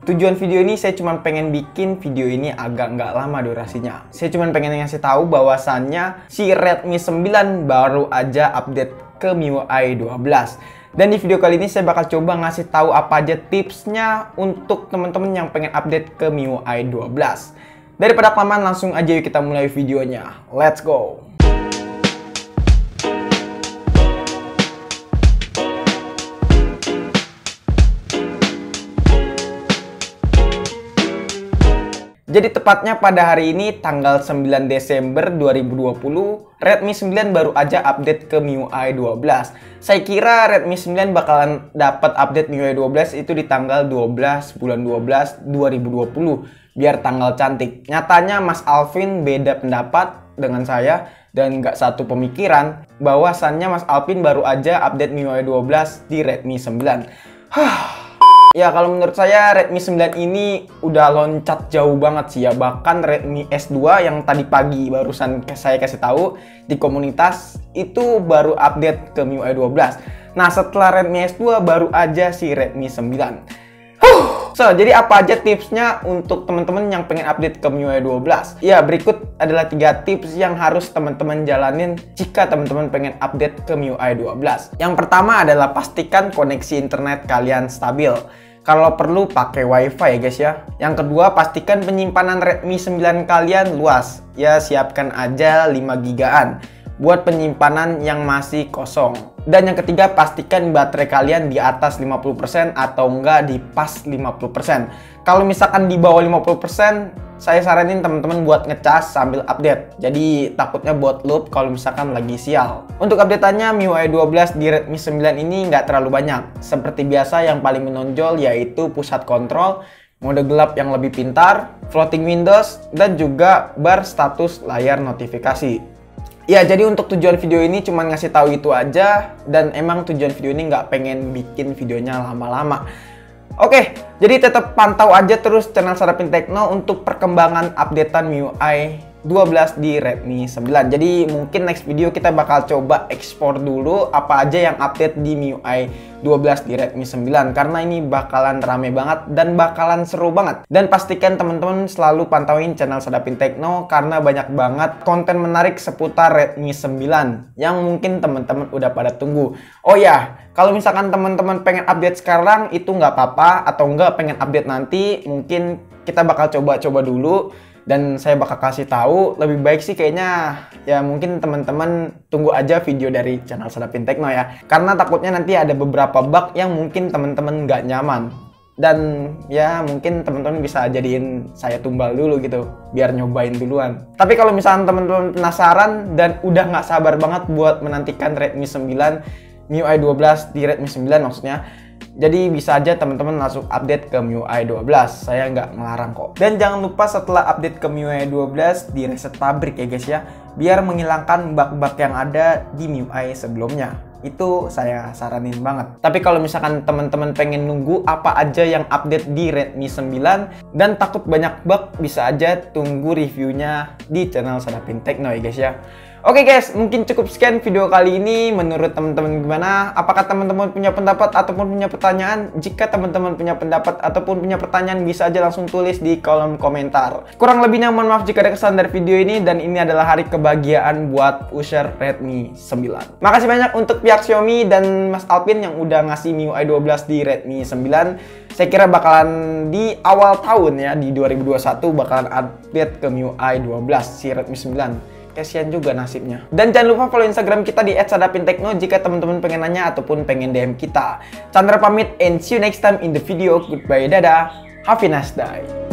Tujuan video ini saya cuma pengen bikin video ini agak nggak lama durasinya. Saya cuma pengen ngasih tahu bahwasannya si Redmi 9 baru aja update ke MIUI 12. Dan di video kali ini saya bakal coba ngasih tahu apa aja tipsnya untuk teman-teman yang pengen update ke MIUI 12. Daripada kelamaan, langsung aja yuk kita mulai videonya. Let's go! Jadi tepatnya pada hari ini tanggal 9 Desember 2020, Redmi 9 baru aja update ke MIUI 12. Saya kira Redmi 9 bakalan dapat update MIUI 12 itu di tanggal 12 bulan 12 2020, biar tanggal cantik. Nyatanya Mas Alvin beda pendapat dengan saya dan nggak satu pemikiran, bahwasannya Mas Alvin baru aja update MIUI 12 di Redmi 9. Ya, kalau menurut saya Redmi 9 ini udah loncat jauh banget sih ya. Bahkan Redmi S2 yang tadi pagi barusan saya kasih tahu di komunitas itu baru update ke MIUI 12. Nah, setelah Redmi S2 baru aja si Redmi 9. So, jadi apa aja tipsnya untuk teman-teman yang pengen update ke MIUI 12? Ya, berikut adalah 3 tips yang harus teman-teman jalanin jika teman-teman pengen update ke MIUI 12. Yang pertama adalah pastikan koneksi internet kalian stabil. Kalau perlu pakai WiFi ya guys ya. Yang kedua, pastikan penyimpanan Redmi 9 kalian luas. Ya, siapkan aja 5 gigaan buat penyimpanan yang masih kosong. Dan yang ketiga, pastikan baterai kalian di atas 50% atau enggak di pas 50%. Kalau misalkan di bawah 50%, saya saranin teman-teman buat ngecas sambil update. Jadi takutnya bot loop kalau misalkan lagi sial. Untuk update-annya MIUI 12 di Redmi 9 ini nggak terlalu banyak. Seperti biasa yang paling menonjol yaitu pusat kontrol, mode gelap yang lebih pintar, floating windows, dan juga bar status layar notifikasi. Ya, jadi untuk tujuan video ini cuma ngasih tahu itu aja, dan emang tujuan video ini nggak pengen bikin videonya lama-lama. Oke, jadi tetap pantau aja terus channel Sadapin Tekno untuk perkembangan updatean MIUI 12 di Redmi 9. Jadi mungkin next video kita bakal coba ekspor dulu apa aja yang update di MIUI 12 di Redmi 9, karena ini bakalan rame banget dan bakalan seru banget. Dan pastikan teman-teman selalu pantauin channel Sadapin Tekno karena banyak banget konten menarik seputar Redmi 9 yang mungkin teman-teman udah pada tunggu. Oh ya, kalau misalkan teman-teman pengen update sekarang itu nggak apa-apa, atau nggak pengen update nanti, mungkin kita bakal coba-coba dulu. Dan saya bakal kasih tahu, lebih baik sih kayaknya ya mungkin teman-teman tunggu aja video dari channel Sadapin Tekno ya. Karena takutnya nanti ada beberapa bug yang mungkin teman-teman nggak nyaman. Dan ya mungkin teman-teman bisa jadiin saya tumbal dulu gitu, biar nyobain duluan. Tapi kalau misalnya teman-teman penasaran dan udah nggak sabar banget buat menantikan Redmi 9, MIUI 12 di Redmi 9 maksudnya, jadi bisa aja teman-teman langsung update ke MIUI 12, saya nggak ngelarang kok. Dan jangan lupa setelah update ke MIUI 12 di reset pabrik ya guys ya, biar menghilangkan bug-bug yang ada di MIUI sebelumnya. Itu saya saranin banget. Tapi kalau misalkan teman-teman pengen nunggu apa aja yang update di Redmi 9 dan takut banyak bug, bisa aja tunggu reviewnya di channel Sadapin Tekno ya guys ya. Oke guys, mungkin cukup sekian video kali ini. Menurut teman-teman gimana? Apakah teman-teman punya pendapat ataupun punya pertanyaan? Jika teman-teman punya pendapat ataupun punya pertanyaan, bisa aja langsung tulis di kolom komentar. Kurang lebihnya mohon maaf jika ada kesalahan dari video ini, dan ini adalah hari kebahagiaan buat user Redmi 9. Makasih banyak untuk pihak Xiaomi dan Mas Alvin yang udah ngasih MIUI 12 di Redmi 9. Saya kira bakalan di awal tahun ya, di 2021 bakalan update ke MIUI 12 si Redmi 9. Kasian juga nasibnya. Dan jangan lupa follow Instagram kita di @sadapintekno jika teman-teman pengen nanya ataupun pengen DM kita. Chandra pamit and see you next time in the video. Goodbye, dadah. Have a nice day.